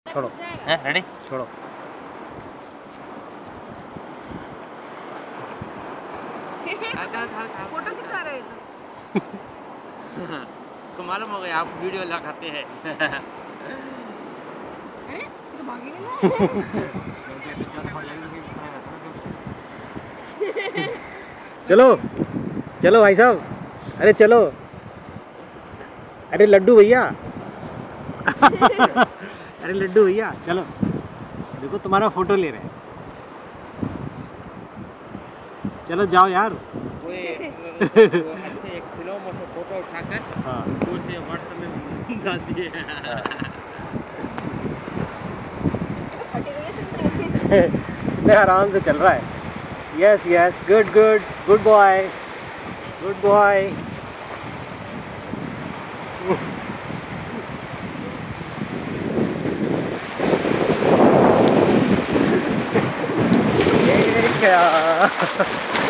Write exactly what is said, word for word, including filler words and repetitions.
छोड़ो। हैं रेडी? छोड़ो। फोटो खिंचा रहे थे। उसको मालूम हो गया आप वीडियो लगाते हैं। हैं? तो भागी नहीं चलो चलो भाई साहब, अरे चलो, अरे लड्डू भैया। अरे लड्डू भैया चलो, देखो तुम्हारा फोटो ले रहे हैं। चलो जाओ यार। वो ये- वो अच्छे एक स्लो मोशन फोटो उठाकर हाँ उसे व्हाट्सएप में डाल दिए। नहीं, आराम से चल रहा है। Yes yes, good good good boy, good boy. क्या